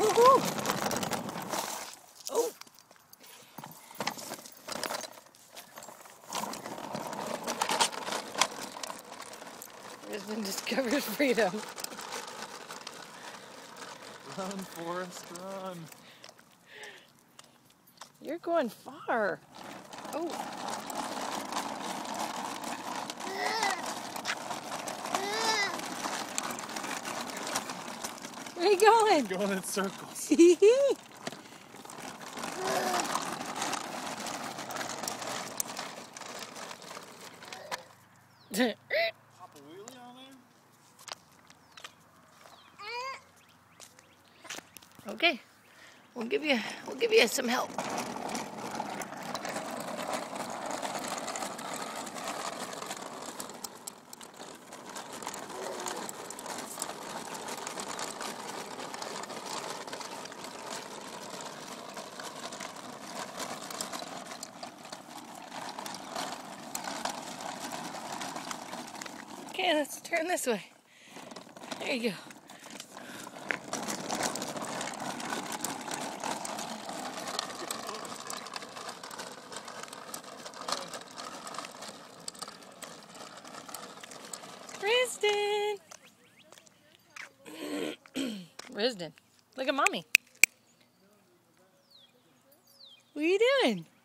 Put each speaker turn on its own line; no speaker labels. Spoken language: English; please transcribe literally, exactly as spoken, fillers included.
Woohoo! Oh! Risdon discovers freedom.
Run, Forrest, run.
You're going far. Oh. Where are you going?
Going in circles. Pop a wheelie on there?
Okay, we'll give you we'll give you some help. Okay, let's turn this way. There you go. Risdon! Risdon, look at mommy. What are you doing?